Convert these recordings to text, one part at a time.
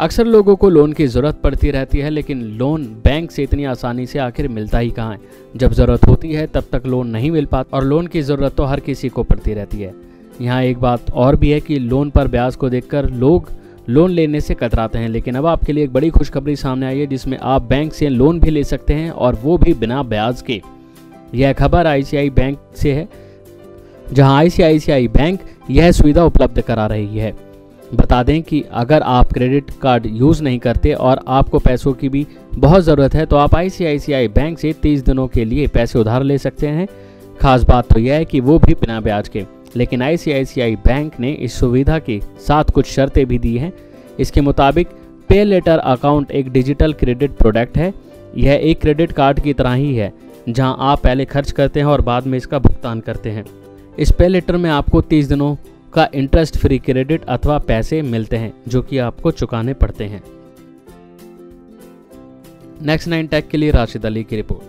अक्सर लोगों को लोन की ज़रूरत पड़ती रहती है, लेकिन लोन बैंक से इतनी आसानी से आखिर मिलता ही कहाँ है। जब ज़रूरत होती है तब तक लोन नहीं मिल पाता, और लोन की ज़रूरत तो हर किसी को पड़ती रहती है। यहाँ एक बात और भी है कि लोन पर ब्याज को देखकर लोग लोन लेने से कतराते हैं, लेकिन अब आपके लिए एक बड़ी खुशखबरी सामने आई है जिसमें आप बैंक से लोन भी ले सकते हैं, और वो भी बिना ब्याज के। यह खबर ICICI बैंक से है, जहां ICICI बैंक यह सुविधा उपलब्ध करा रही है। बता दें कि अगर आप क्रेडिट कार्ड यूज़ नहीं करते और आपको पैसों की भी बहुत ज़रूरत है, तो आप ICICI बैंक से 30 दिनों के लिए पैसे उधार ले सकते हैं। खास बात तो यह है कि वो भी बिना ब्याज के। लेकिन ICICI बैंक ने इस सुविधा के साथ कुछ शर्तें भी दी हैं। इसके मुताबिक पे लेटर अकाउंट एक डिजिटल क्रेडिट प्रोडक्ट है। यह एक क्रेडिट कार्ड की तरह ही है, जहां आप पहले खर्च करते हैं और बाद में इसका भुगतान करते हैं। इस पे लेटर में आपको 30 दिनों का इंटरेस्ट फ्री क्रेडिट अथवा पैसे मिलते हैं, जो कि आपको चुकाने पड़ते हैं। नेक्स्ट 9 टेक के लिए राशिद अली की रिपोर्ट।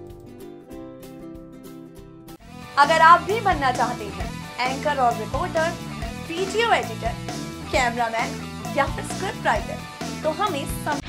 अगर आप भी बनना चाहते हैं एंकर और रिपोर्टर, वीडियो एडिटर, कैमरामैन या फिर स्क्रिप्ट राइटर, तो हमें